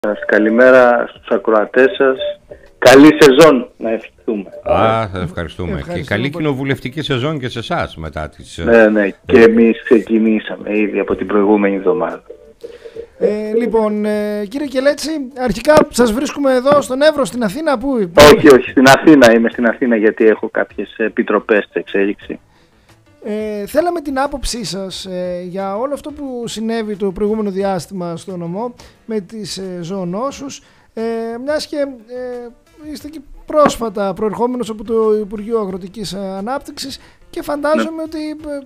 Καλημέρα στους ακροατές σας. Καλή σεζόν να ευχηθούμε. Ευχαριστούμε. Και καλή κοινοβουλευτική σεζόν και σε εσάς μετά τις... Ναι, και εμείς ξεκινήσαμε ήδη από την προηγούμενη εβδομάδα. Λοιπόν, κύριε Κελέτση, αρχικά σας βρίσκουμε εδώ στον Εύρο, στην Αθήνα, πού? Όχι, στην Αθήνα είμαι, στην Αθήνα γιατί έχω κάποιες επιτροπές σε εξέλιξη. Θέλαμε την άποψή σας για όλο αυτό που συνέβη το προηγούμενο διάστημα στο νομό με τις ζωονόσους, μιας και είστε και πρόσφατα προερχόμενος από το Υπουργείο Αγροτικής Ανάπτυξης και φαντάζομαι ότι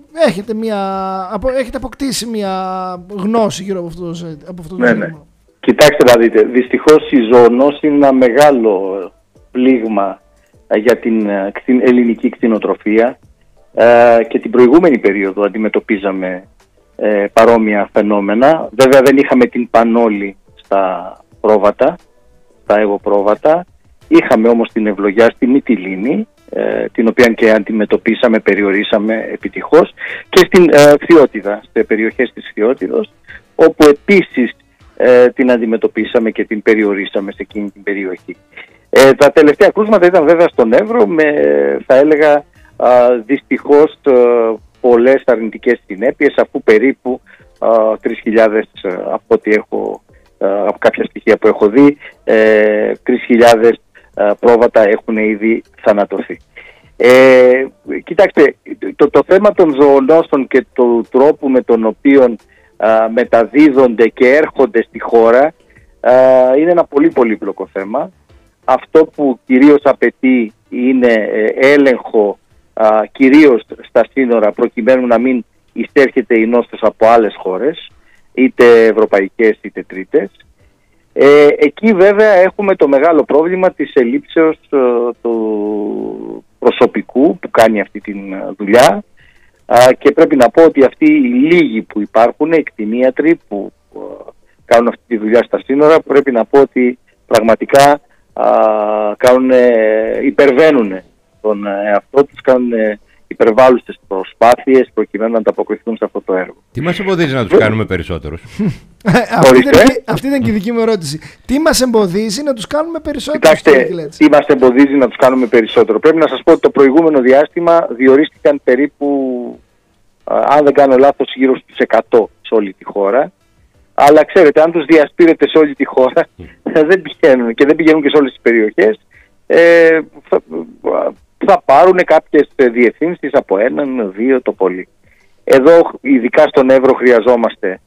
έχετε αποκτήσει μια γνώση γύρω από αυτό το θέμα. Ναι. Κοιτάξτε να δείτε, δυστυχώς η ζωονόση είναι ένα μεγάλο πλήγμα για την ελληνική κτηνοτροφία. Και την προηγούμενη περίοδο αντιμετωπίζαμε παρόμοια φαινόμενα. Βέβαια δεν είχαμε την πανόλη στα πρόβατα, στα εγωπρόβατα. Είχαμε όμως την ευλογιά στη Μυτιλήνη, την οποία και αντιμετωπίσαμε, περιορίσαμε επιτυχώς, και στην Φθιώτιδα, σε περιοχές της Φθιώτιδος, όπου επίσης την αντιμετωπίσαμε και την περιορίσαμε σε εκείνη την περιοχή. Τα τελευταία κρούσματα ήταν βέβαια στον Εύρο με, θα έλεγα, δυστυχώς πολλές αρνητικές συνέπειες, αφού περίπου 3.000 από ό,τι έχω, από κάποια στοιχεία που έχω δει, 3.000 πρόβατα έχουν ήδη θανατωθεί. Κοιτάξτε, το θέμα των ζωονόσων και του τρόπου με τον οποίο μεταδίδονται και έρχονται στη χώρα είναι ένα πολύ πολύπλοκο θέμα. Αυτό που κυρίως απαιτεί είναι έλεγχο κυρίως στα σύνορα, προκειμένου να μην εισέρχεται η νόσος από άλλες χώρες, είτε ευρωπαϊκές είτε τρίτες. Εκεί βέβαια έχουμε το μεγάλο πρόβλημα της ελλείψεως του προσωπικού που κάνει αυτή τη δουλειά, και πρέπει να πω ότι αυτοί οι λίγοι που υπάρχουν, οι κτηνίατροι που κάνουν αυτή τη δουλειά στα σύνορα, πρέπει να πω ότι πραγματικά υπερβαίνουν τον εαυτό τους, κάνουν υπερβάλλουσες προσπάθειες προκειμένου να ανταποκριθούν σε αυτό το έργο. Τι μας εμποδίζει να τους κάνουμε περισσότερους? Αυτή ήταν και η δική μου ερώτηση. Τι μας εμποδίζει να τους κάνουμε περισσότερους? Κοιτάξτε, τι μας εμποδίζει να τους κάνουμε περισσότερο? Πρέπει να σας πω ότι το προηγούμενο διάστημα διορίστηκαν περίπου, αν δεν κάνω λάθος, γύρω στους 100 σε όλη τη χώρα. Αλλά ξέρετε, αν τους διασπείρετε σε όλη τη χώρα, δεν πηγαίνουν και δεν πηγαίνουν και σε όλες τις περιοχές. Θα πάρουν κάποιες διευθύνσεις από 1-2 το πολύ. Εδώ, ειδικά στον Εύρο, χρειαζόμαστε,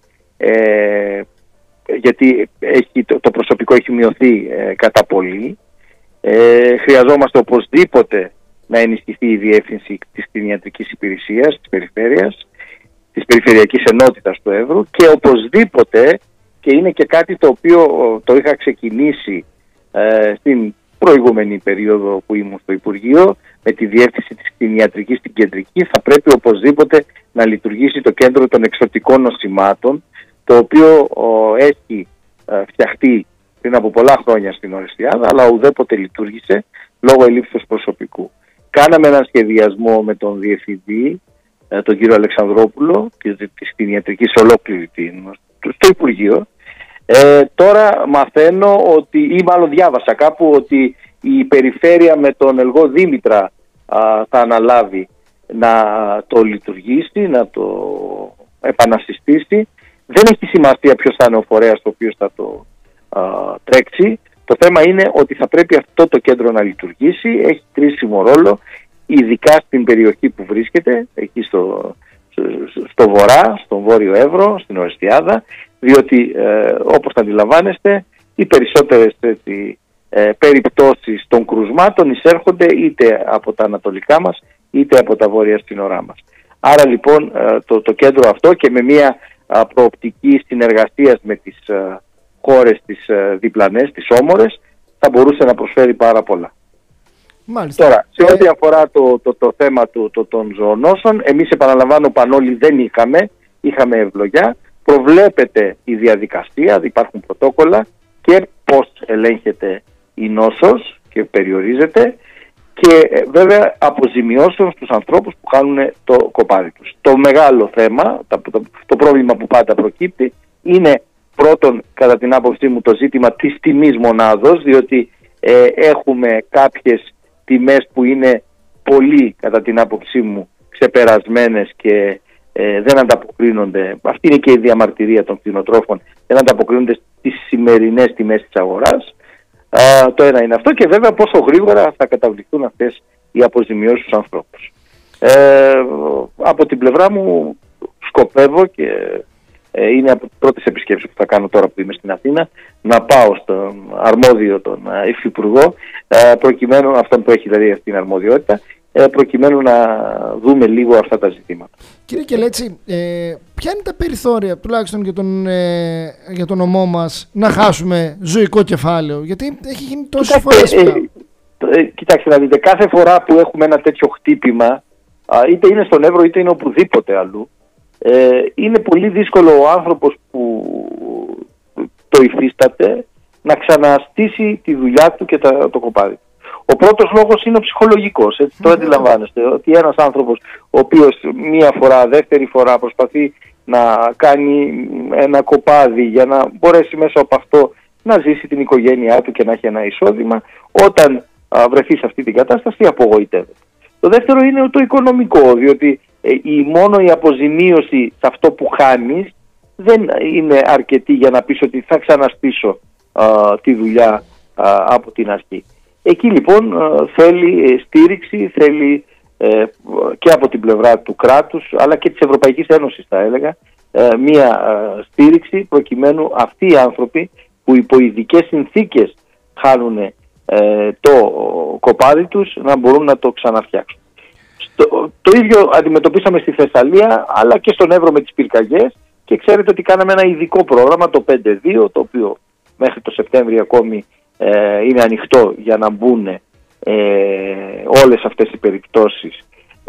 γιατί το προσωπικό έχει μειωθεί κατά πολύ, χρειαζόμαστε οπωσδήποτε να ενισχυθεί η διεύθυνση της κτηνιατρικής υπηρεσίας της περιφέρειας, της περιφερειακής ενότητας του Εύρου, και οπωσδήποτε, και είναι και κάτι το οποίο το είχα ξεκινήσει στην προηγούμενη περίοδο που ήμουν στο Υπουργείο, με τη διεύθυνση της κτηνιατρικής στην κεντρική, θα πρέπει οπωσδήποτε να λειτουργήσει το κέντρο των εξωτικών νοσημάτων, το οποίο έχει φτιαχτεί πριν από πολλά χρόνια στην Ορεστιάδα, αλλά ουδέποτε λειτουργήσε λόγω ελλείψεως προσωπικού. Κάναμε έναν σχεδιασμό με τον Διευθυντή, τον κύριο Αλεξανδρόπουλο, της κτηνιατρικής ολόκληρη στο Υπουργείο. Τώρα μαθαίνω ότι, ή μάλλον διάβασα κάπου, ότι η περιφέρεια με τον Ελγό Δήμητρα θα αναλάβει να το λειτουργήσει, να το επανασυστήσει. Δεν έχει σημασία ποιος θα είναι ο φορέας ο οποίος θα το τρέξει. Το θέμα είναι ότι θα πρέπει αυτό το κέντρο να λειτουργήσει. Έχει κρίσιμο ρόλο, ειδικά στην περιοχή που βρίσκεται, εκεί στο βορρά, στον Βόρειο Εύρο, στην Ορεστιάδα, διότι όπως αντιλαμβάνεστε, οι περισσότερες περιπτώσεις των κρουσμάτων εισέρχονται είτε από τα ανατολικά μας είτε από τα βόρεια σύνορά μας. Άρα λοιπόν το κέντρο αυτό, και με μια προοπτική συνεργασίας με τις χώρες τις διπλανές, τις όμορες, θα μπορούσε να προσφέρει πάρα πολλά. Μάλιστα. Τώρα, σε ό,τι αφορά το θέμα των ζωονόσων, εμείς, επαναλαμβάνω, πανόλη δεν είχαμε ευλογιά. Προβλέπεται η διαδικασία, υπάρχουν πρωτόκολλα και πώς ελέγχεται η νόσος και περιορίζεται, και βέβαια αποζημιώσεων στους ανθρώπους που κάνουν το κοπάδι τους. Το μεγάλο θέμα, το πρόβλημα που πάντα προκύπτει, είναι πρώτον, κατά την άποψή μου, το ζήτημα της τιμής μονάδος, διότι έχουμε κάποιες τιμές που είναι πολύ, κατά την άποψή μου, ξεπερασμένες και δεν ανταποκρίνονται. Αυτή είναι και η διαμαρτυρία των κτηνοτρόφων, δεν ανταποκρίνονται στις σημερινές τιμές της αγοράς. Το ένα είναι αυτό, και βέβαια πόσο γρήγορα θα καταβληθούν αυτές οι αποζημιώσεις στους ανθρώπους. Από την πλευρά μου σκοπεύω, και είναι από τις πρώτες επισκέψεις που θα κάνω τώρα που είμαι στην Αθήνα, να πάω στον αρμόδιο τον υφυπουργό, προκειμένου, αυτόν που έχει δηλαδή αυτή την αρμοδιότητα, προκειμένου να δούμε λίγο αυτά τα ζητήματα. Κύριε Κελέτση, ποια είναι τα περιθώρια, τουλάχιστον για τον νομό μας, να χάσουμε ζωικό κεφάλαιο, γιατί έχει γίνει τόσες φορές πια? Κοιτάξτε να δείτε, κάθε φορά που έχουμε ένα τέτοιο χτύπημα, είτε είναι στον Εύρο είτε είναι οπουδήποτε αλλού, είναι πολύ δύσκολο ο άνθρωπος που το υφίσταται να ξαναστήσει τη δουλειά του και το κοπάδι. Ο πρώτος λόγος είναι ο ψυχολογικός, έτσι το αντιλαμβάνεστε, ότι ένας άνθρωπος ο οποίος μία φορά, δεύτερη φορά προσπαθεί να κάνει ένα κοπάδι για να μπορέσει μέσα από αυτό να ζήσει την οικογένειά του και να έχει ένα εισόδημα, όταν βρεθεί σε αυτή την κατάσταση απογοητεύεται. Το δεύτερο είναι το οικονομικό, διότι μόνο η αποζημίωση σε αυτό που χάνεις δεν είναι αρκετή για να πεις ότι θα ξαναστήσω τη δουλειά από την αρχή. Εκεί λοιπόν θέλει στήριξη, θέλει και από την πλευρά του κράτους αλλά και της Ευρωπαϊκής Ένωσης, θα έλεγα, μία στήριξη προκειμένου αυτοί οι άνθρωποι που υπό ειδικές συνθήκες χάνουν το κοπάδι τους να μπορούν να το ξαναφτιάξουν. Το ίδιο αντιμετωπίσαμε στη Θεσσαλία αλλά και στον Εύρο με τις πυρκαγιές, και ξέρετε ότι κάναμε ένα ειδικό πρόγραμμα, το 5-2, το οποίο μέχρι το Σεπτέμβριο ακόμη είναι ανοιχτό για να μπουν όλες αυτές οι περιπτώσεις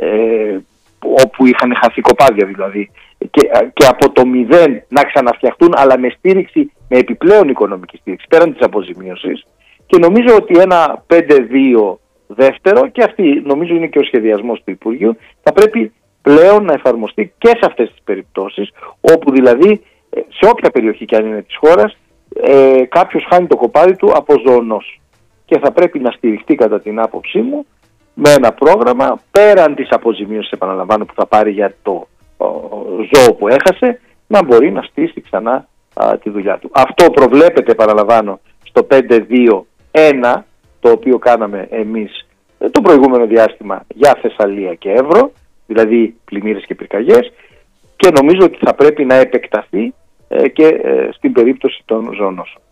όπου είχαν χαθεί κοπάδια δηλαδή, και από το 0 να ξαναφτιαχτούν, αλλά με στήριξη, με επιπλέον οικονομική στήριξη πέραν της αποζημίωσης. Και νομίζω ότι ένα 5-2 δεύτερο, και αυτή νομίζω είναι και ο σχεδιασμός του Υπουργείου, θα πρέπει πλέον να εφαρμοστεί και σε αυτές τις περιπτώσεις, όπου δηλαδή σε όποια περιοχή και αν είναι της χώρας κάποιος χάνει το κοπάδι του από ζωονός, και θα πρέπει να στηριχτεί κατά την άποψή μου με ένα πρόγραμμα πέραν της αποζημίωσης, επαναλαμβάνω, που θα πάρει για το ζώο που έχασε, να μπορεί να στήσει ξανά τη δουλειά του. Αυτό προβλέπεται, επαναλαμβάνω, στο 5-2-1, το οποίο κάναμε εμείς το προηγούμενο διάστημα για Θεσσαλία και Εύρο, δηλαδή πλημμύρες και πυρκαγιές, και νομίζω ότι θα πρέπει να επεκταθεί και στην περίπτωση των ζωονόσων.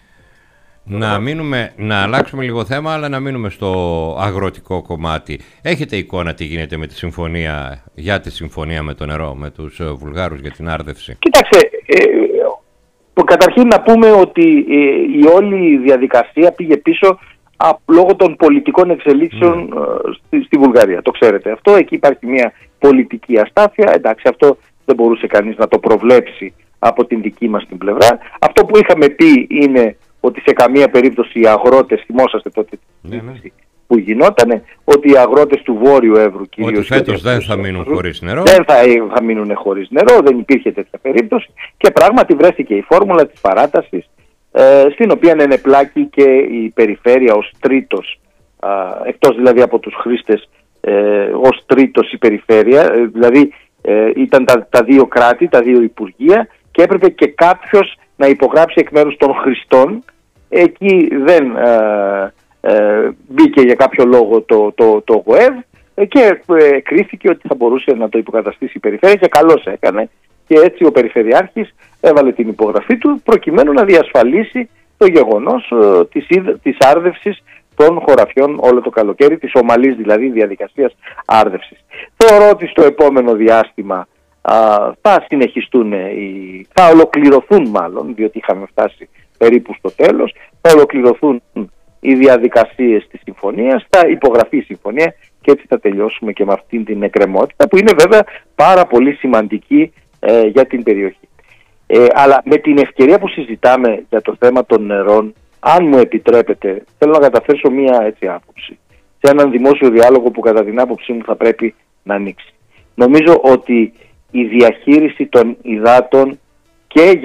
Να αλλάξουμε λίγο θέμα, αλλά να μείνουμε στο αγροτικό κομμάτι. Έχετε εικόνα τι γίνεται με τη συμφωνία, για τη συμφωνία με το νερό, με τους Βουλγάρους για την άρδευση? Κοιτάξτε, καταρχήν να πούμε ότι η όλη διαδικασία πήγε πίσω λόγω των πολιτικών εξελίξεων στη Βουλγαρία. Το ξέρετε αυτό, εκεί υπάρχει μια πολιτική αστάθεια, εντάξει, αυτό δεν μπορούσε κανείς να το προβλέψει από την δική μας την πλευρά. Αυτό που είχαμε πει είναι ότι σε καμία περίπτωση οι αγρότες, θυμόσαστε τότε που γινότανε, ότι οι αγρότες του Βόρειου Εύρου κυρίως, ότι φέτος δεν θα μείνουν χωρίς νερό. Δεν θα μείνουν χωρίς νερό, δεν υπήρχε τέτοια περίπτωση, και πράγματι βρέθηκε η φόρμουλα της παράτασης, στην οποία ενεπλάκη και η περιφέρεια ως τρίτος, εκτός δηλαδή από τους χρήστες, ως τρίτος η περιφέρεια, δηλαδή ήταν τα δύο κράτη, τα δύο υπουργεία, και έπρεπε και κάποιος να υπογράψει εκ μέρους των χρηστών. Εκεί δεν μπήκε για κάποιο λόγο το ΓΟΕΒ, και κρίθηκε ότι θα μπορούσε να το υποκαταστήσει η περιφέρεια, και καλώς έκανε, και έτσι ο Περιφερειάρχης έβαλε την υπογραφή του προκειμένου να διασφαλίσει το γεγονός της άρδευσης των χωραφιών όλο το καλοκαίρι, της ομαλής δηλαδή διαδικασίας άρδευσης. Θεωρώ ότι στο επόμενο διάστημα θα συνεχιστούν, θα ολοκληρωθούν μάλλον, διότι είχαμε φτάσει περίπου στο τέλος, θα ολοκληρωθούν οι διαδικασίες της συμφωνίας, θα υπογραφεί η συμφωνία, και έτσι θα τελειώσουμε και με αυτήν την εκκρεμότητα, που είναι βέβαια πάρα πολύ σημαντική για την περιοχή. Αλλά με την ευκαιρία που συζητάμε για το θέμα των νερών, αν μου επιτρέπετε, θέλω να καταθέσω μία έτσι άποψη σε έναν δημόσιο διάλογο που κατά την άποψή μου θα πρέπει να ανοίξει. Νομίζω ότι η διαχείριση των υδάτων και για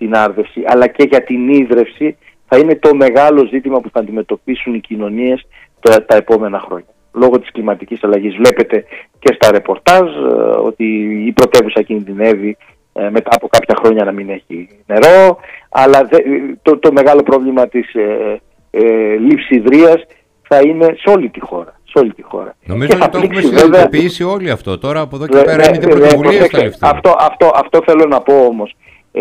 την άρδευση αλλά και για την ίδρυυση θα είναι το μεγάλο ζήτημα που θα αντιμετωπίσουν οι κοινωνίες τα επόμενα χρόνια. Λόγω της κλιματικής αλλαγής βλέπετε και στα ρεπορτάζ ότι η πρωτεύουσα κινδυνεύει μετά από κάποια χρόνια να μην έχει νερό, αλλά το μεγάλο πρόβλημα της λειψιδρίας θα είναι σε όλη τη χώρα. Νομίζω ότι το έχουμε συνειδητοποιήσει όλοι αυτό. Τώρα από εδώ και πέρα είναι την πρωτοβουλία στα λεφτά. Αυτό θέλω να πω όμως.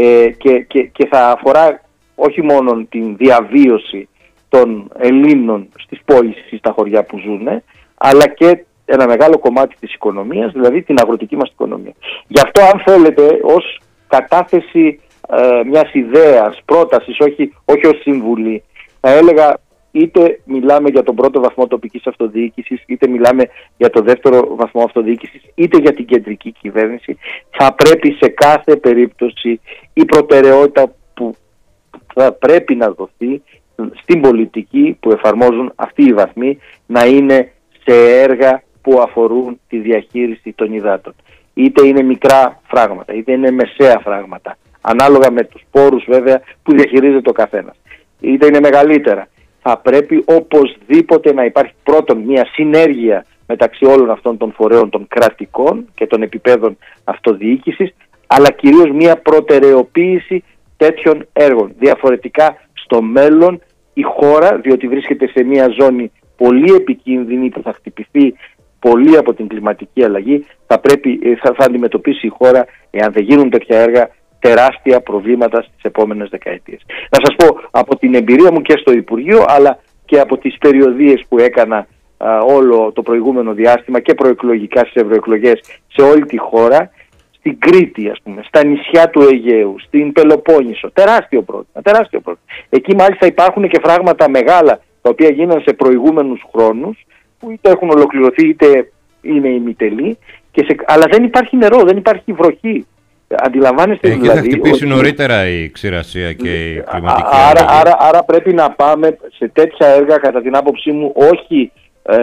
Και θα αφορά όχι μόνο την διαβίωση των Ελλήνων στις πόλεις ή στα χωριά που ζουν, αλλά και ένα μεγάλο κομμάτι της οικονομίας, δηλαδή την αγροτική μας οικονομία. Γι' αυτό, αν θέλετε, ως κατάθεση μιας ιδέας, πρότασης, όχι ως συμβουλή, θα έλεγα είτε μιλάμε για τον πρώτο βαθμό τοπικής αυτοδιοίκησης, είτε μιλάμε για το δεύτερο βαθμό αυτοδιοίκησης, είτε για την κεντρική κυβέρνηση, θα πρέπει σε κάθε περίπτωση η προτεραιότητα που θα πρέπει να δοθεί στην πολιτική που εφαρμόζουν αυτοί οι βαθμοί να είναι σε έργα που αφορούν τη διαχείριση των υδάτων. Είτε είναι μικρά φράγματα, είτε είναι μεσαία φράγματα, ανάλογα με τους πόρους βέβαια που διαχειρίζεται ο καθένας. Είτε είναι μεγαλύτερα. Θα πρέπει οπωσδήποτε να υπάρχει πρώτον μια συνέργεια μεταξύ όλων αυτών των φορέων των κρατικών και των επιπέδων αυτοδιοίκησης, αλλά κυρίως μια προτεραιοποίηση τέτοιων έργων. Διαφορετικά στο μέλλον η χώρα, διότι βρίσκεται σε μια ζώνη πολύ επικίνδυνη που θα χτυπηθεί πολύ από την κλιματική αλλαγή, θα αντιμετωπίσει η χώρα, εάν δεν γίνουν τέτοια έργα, τεράστια προβλήματα στις επόμενες δεκαετίες. Να σας πω από την εμπειρία μου και στο Υπουργείο, αλλά και από τις περιοδίες που έκανα όλο το προηγούμενο διάστημα και προεκλογικά στις ευρωεκλογές σε όλη τη χώρα, στην Κρήτη, ας πούμε, στα νησιά του Αιγαίου, στην Πελοπόννησο, τεράστιο πρόβλημα. Εκεί μάλιστα υπάρχουν και φράγματα μεγάλα, τα οποία γίνανε σε προηγούμενους χρόνους, που είτε έχουν ολοκληρωθεί είτε είναι ημιτελή, αλλά δεν υπάρχει νερό, δεν υπάρχει βροχή. Αντιλαμβάνεστε δηλαδή. Και θα χτυπήσει νωρίτερα η ξηρασία και η κλιματική αλλαγή. Άρα πρέπει να πάμε σε τέτοια έργα, κατά την άποψή μου, όχι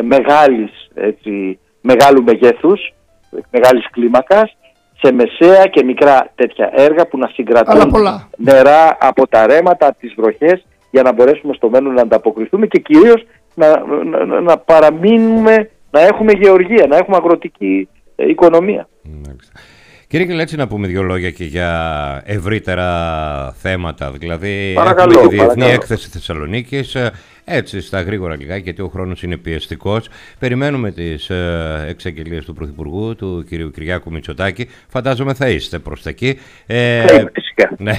μεγάλου μεγέθους, μεγάλης κλίμακας, σε μεσαία και μικρά τέτοια έργα που να συγκρατούν νερά από τα ρέματα, από τις βροχές, για να μπορέσουμε στο μέλλον να ανταποκριθούμε και κυρίως να παραμείνουμε, να έχουμε γεωργία, να έχουμε αγροτική οικονομία. Κύριε Κελέτση, να πούμε δύο λόγια και για ευρύτερα θέματα. Δηλαδή, έχουμε τη Διεθνή Έκθεση Θεσσαλονίκης, έτσι στα γρήγορα λιγάκι, γιατί ο χρόνος είναι πιεστικός. Περιμένουμε τις εξαγγελίες του Πρωθυπουργού, του κ. Κυριάκου Μητσοτάκη. Φαντάζομαι θα είστε προς τα εκεί. Φυσικά. Ναι.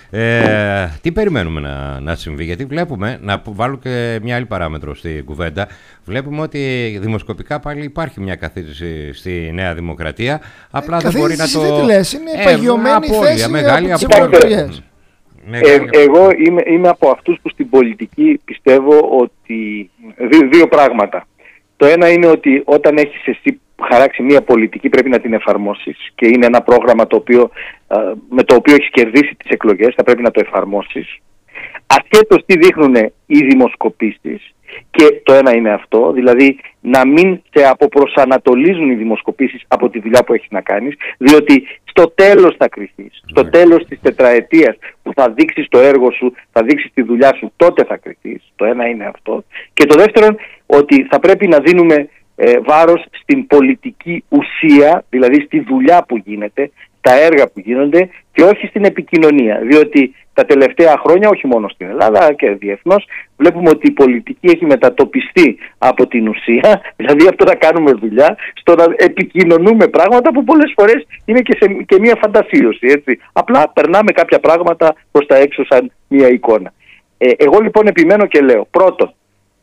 Τι περιμένουμε να συμβεί, γιατί βλέπουμε, να βάλω και μια άλλη παράμετρο στην κουβέντα, βλέπουμε ότι δημοσκοπικά πάλι υπάρχει μια καθίστηση στη Νέα Δημοκρατία. Απλά δεν μπορεί να το... Δεν τη λες, είναι παγιωμένη θέση μεγάλη από τις ευρωεκλογές. Εγώ είμαι από αυτούς που στην πολιτική πιστεύω ότι δύο πράγματα. Το ένα είναι ότι όταν έχεις εσύ χαράξει μια πολιτική πρέπει να την εφαρμόσεις και είναι ένα πρόγραμμα με το οποίο έχεις κερδίσει τις εκλογές, θα πρέπει να το εφαρμόσεις. Ασχέτως τι δείχνουν οι δημοσκοπήσεις, και το ένα είναι αυτό, δηλαδή να μην σε αποπροσανατολίζουν οι δημοσκοπήσεις από τη δουλειά που έχεις να κάνεις, διότι στο τέλος θα κριθείς, στο τέλος της τετραετίας που θα δείξεις το έργο σου, θα δείξεις τη δουλειά σου, τότε θα κριθείς. Το ένα είναι αυτό. Και το δεύτερο, ότι θα πρέπει να δίνουμε βάρος στην πολιτική ουσία, δηλαδή στη δουλειά που γίνεται, τα έργα που γίνονται και όχι στην επικοινωνία. Διότι τα τελευταία χρόνια, όχι μόνο στην Ελλάδα και διεθνώς, βλέπουμε ότι η πολιτική έχει μετατοπιστεί από την ουσία, δηλαδή αυτό να κάνουμε δουλειά, στο να επικοινωνούμε πράγματα που πολλές φορές είναι και μια φαντασίωση. Έτσι. Απλά περνάμε κάποια πράγματα προς τα έξω σαν μια εικόνα. Εγώ λοιπόν επιμένω και λέω, πρώτον,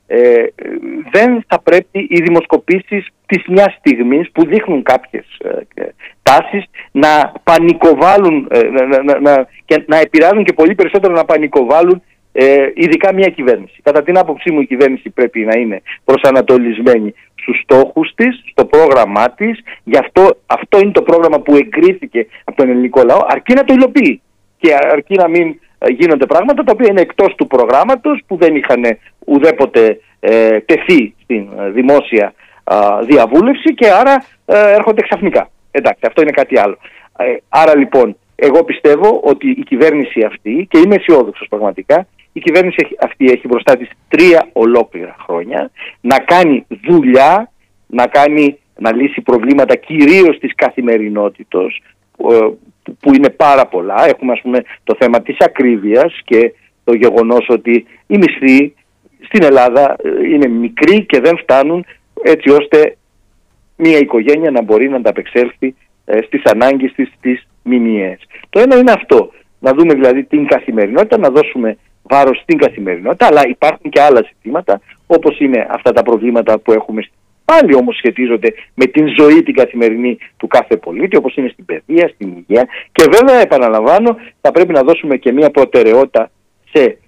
δεν θα πρέπει οι δημοσκοπήσεις της μιας στιγμής που δείχνουν κάποιες τάσεις να πανικοβάλλουν και να επηρεάζουν και πολύ περισσότερο να πανικοβάλλουν ειδικά μια κυβέρνηση. Κατά την άποψή μου η κυβέρνηση πρέπει να είναι προσανατολισμένη στους στόχους της, στο πρόγραμμά της. Γι' αυτό είναι το πρόγραμμα που εγκρίθηκε από τον ελληνικό λαό, αρκεί να το υλοποιεί και αρκεί να μην γίνονται πράγματα τα οποία είναι εκτός του προγράμματος, που δεν είχαν ουδέποτε τεθεί στην δημόσια διαβούλευση και άρα έρχονται ξαφνικά. Εντάξει, αυτό είναι κάτι άλλο. Άρα λοιπόν Εγώ πιστεύω ότι η κυβέρνηση αυτή, και είμαι αισιόδοξος πραγματικά, η κυβέρνηση αυτή έχει μπροστά της 3 ολόκληρα χρόνια να κάνει δουλειά, να λύσει προβλήματα κυρίως της καθημερινότητος, που είναι πάρα πολλά. Έχουμε, ας πούμε, το θέμα της ακρίβειας και το γεγονός ότι οι μισθοί στην Ελλάδα είναι μικροί και δεν φτάνουν έτσι ώστε μια οικογένεια να μπορεί να ανταπεξέλθει στις ανάγκες της, τις μηνιαίες. Το ένα είναι αυτό, να δούμε δηλαδή την καθημερινότητα, να δώσουμε βάρος στην καθημερινότητα, αλλά υπάρχουν και άλλα ζητήματα, όπως είναι αυτά τα προβλήματα που έχουμε, πάλι όμως σχετίζονται με την ζωή την καθημερινή του κάθε πολίτη, όπως είναι στην παιδεία, στην υγεία, και βέβαια, επαναλαμβάνω, θα πρέπει να δώσουμε και μια προτεραιότητα σε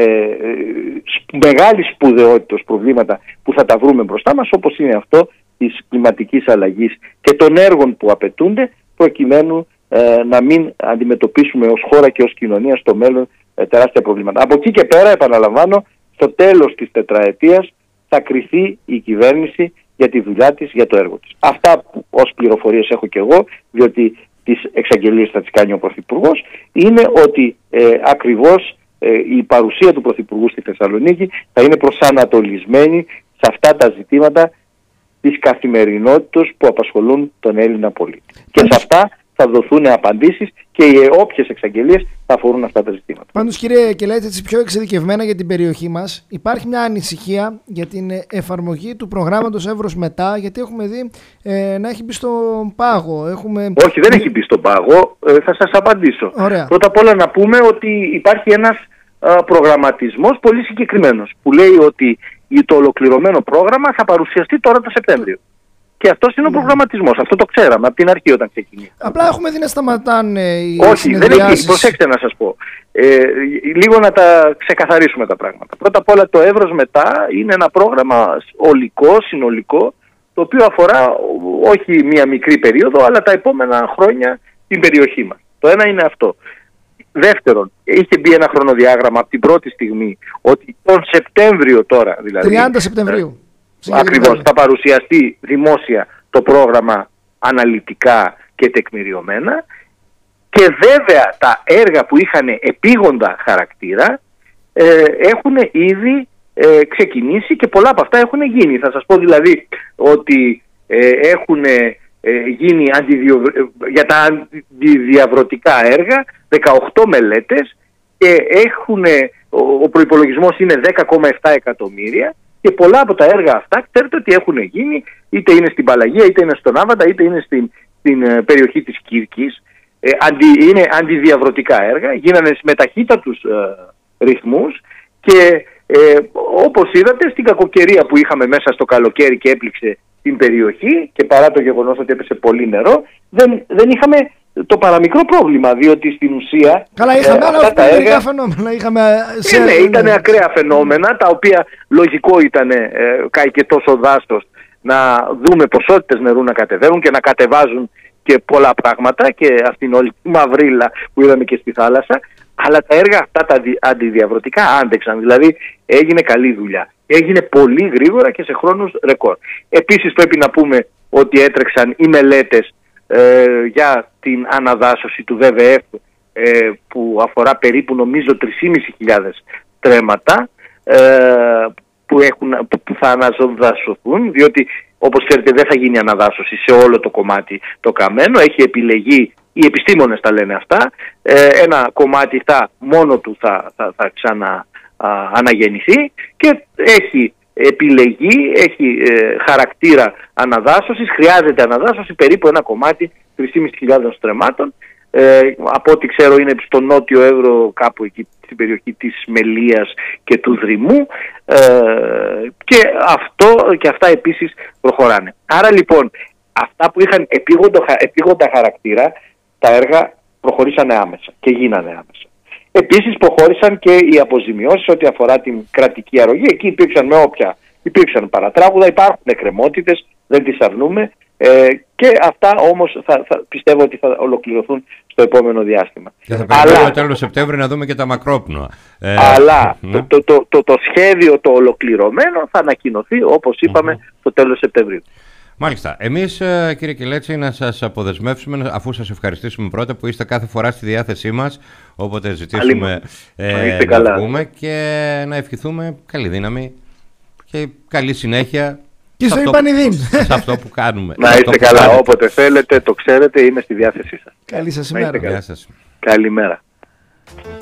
μεγάλη σπουδαιότητα προβλήματα που θα τα βρούμε μπροστά μας, όπως είναι αυτό της κλιματικής αλλαγής και των έργων που απαιτούνται, προκειμένου να μην αντιμετωπίσουμε ως χώρα και ως κοινωνία στο μέλλον τεράστια προβλήματα. Από εκεί και πέρα, επαναλαμβάνω, στο τέλος της τετραετίας θα κριθεί η κυβέρνηση για τη δουλειά της, για το έργο της. Αυτά που ως πληροφορίες έχω και εγώ, διότι τις εξαγγελίες θα τις κάνει ο Πρωθυπουργός, είναι ότι ακριβώς η παρουσία του Πρωθυπουργού στη Θεσσαλονίκη θα είναι προσανατολισμένη σε αυτά τα ζητήματα της καθημερινότητας που απασχολούν τον Έλληνα πολίτη. Και σε αυτά θα δοθούν απαντήσεις και οι όποιες εξαγγελίες θα αφορούν αυτά τα ζητήματα. Πάντως, κύριε Κελέτη, έτσι πιο εξειδικευμένα για την περιοχή μας, υπάρχει μια ανησυχία για την εφαρμογή του προγράμματος Εύρος Μετά, γιατί έχουμε δει να έχει μπει στον πάγο. Όχι, δεν έχει μπει στον πάγο. Θα σας απαντήσω. Ωραία. Πρώτα απ' όλα να πούμε ότι υπάρχει ένας προγραμματισμός πολύ συγκεκριμένος, που λέει ότι το ολοκληρωμένο πρόγραμμα θα παρουσιαστεί τώρα το Σεπτέμβριο. Και αυτός είναι ο προγραμματισμός. Αυτό το ξέραμε από την αρχή όταν ξεκινήσει. Απλά έχουμε δει να σταματάνε οι Όχι, δεν έχει. Προσέξτε να σας πω. Λίγο να τα ξεκαθαρίσουμε τα πράγματα. Πρώτα απ' όλα, το Εύρος Μετά είναι ένα πρόγραμμα συνολικό, το οποίο αφορά όχι μία μικρή περίοδο, αλλά τα επόμενα χρόνια την περιοχή μας. Το ένα είναι αυτό. Δεύτερον, είχε μπει ένα χρονοδιάγραμμα από την πρώτη στιγμή ότι τον Σεπτέμβριο τώρα, δηλαδή 30 Σεπτεμβρίου. Ακριβώς, θα παρουσιαστεί δημόσια το πρόγραμμα αναλυτικά και τεκμηριωμένα, και βέβαια τα έργα που είχαν επίγοντα χαρακτήρα έχουν ήδη ξεκινήσει και πολλά από αυτά έχουν γίνει. Θα σας πω δηλαδή ότι έχουν γίνει για τα αντιδιαβρωτικά έργα 18 μελέτες και ο προϋπολογισμός είναι 10,7 εκατομμύρια. Και πολλά από τα έργα αυτά, ξέρετε ότι έχουν γίνει, είτε είναι στην Παλαγία, είτε είναι στον Άβαντα, είτε είναι στην περιοχή της Κύρκης. Είναι αντιδιαβρωτικά έργα, γίνανε με ταχύτατους ρυθμούς και όπως είδατε, στην κακοκαιρία που είχαμε μέσα στο καλοκαίρι και έπληξε την περιοχή, και παρά το γεγονός ότι έπεσε πολύ νερό, δεν είχαμε το παραμικρό πρόβλημα, διότι στην ουσία καλά, είχαμε αυτά τα έργα φαινόμενα. Ήταν ακραία φαινόμενα, τα οποία λογικό ήταν κάει και τόσο δάστος να δούμε ποσότητες νερού να κατεβαίνουν και να κατεβάζουν και πολλά πράγματα, και αυτήν όλη τη μαυρίλα που είδαμε και στη θάλασσα. Αλλά τα έργα αυτά τα αντιδιαβρωτικά άντεξαν, δηλαδή έγινε καλή δουλειά. Έγινε πολύ γρήγορα και σε χρόνους ρεκόρ. Επίσης πρέπει να πούμε ότι έτρεξαν οι μελέτες για την αναδάσωση του ΒΒΕΦ, που αφορά περίπου νομίζω 3.500 τρέματα που θα αναδασωθούν, διότι όπως ξέρετε δεν θα γίνει αναδάσωση σε όλο το κομμάτι το καμένο. Έχει επιλεγεί, οι επιστήμονες τα λένε αυτά, ένα κομμάτι μόνο του θα ξανααναγεννηθεί και έχει επιλεγεί, έχει χαρακτήρα αναδάσωσης, χρειάζεται αναδάσωση περίπου ένα κομμάτι 3.500 στρεμμάτων. Από ό,τι ξέρω είναι στο νότιο Εύρο, κάπου εκεί στην περιοχή της Μελίας και του Δρυμού, και αυτά επίσης προχωράνε. Άρα λοιπόν αυτά που είχαν επίγοντα χαρακτήρα, τα έργα προχωρήσανε άμεσα και γίνανε άμεσα. Επίσης προχώρησαν και οι αποζημιώσεις ό,τι αφορά την κρατική αρρωγή. Εκεί υπήρξαν παρατράγουδα, υπάρχουν εκκρεμότητες, δεν τις αρνούμε, και αυτά όμως πιστεύω ότι θα ολοκληρωθούν στο επόμενο διάστημα. Και θα περιμένουμε τέλος Σεπτέμβρη να δούμε και τα μακρόπνοα. Αλλά το σχέδιο το ολοκληρωμένο θα ανακοινωθεί, όπως είπαμε, το τέλος Σεπτεμβρίου. Μάλιστα. Εμείς, κύριε Κελέτση, να σας αποδεσμεύσουμε, αφού σας ευχαριστήσουμε πρώτα που είστε κάθε φορά στη διάθεσή μας, όποτε ζητήσουμε να βγούμε, και να ευχηθούμε καλή δύναμη και καλή συνέχεια και στο Ιπανιδίν σε αυτό που κάνουμε. Να είστε καλά, όποτε θέλετε, το ξέρετε, είμαι στη διάθεσή σας. Καλή σας ημέρα. Γεια σας. Καλημέρα.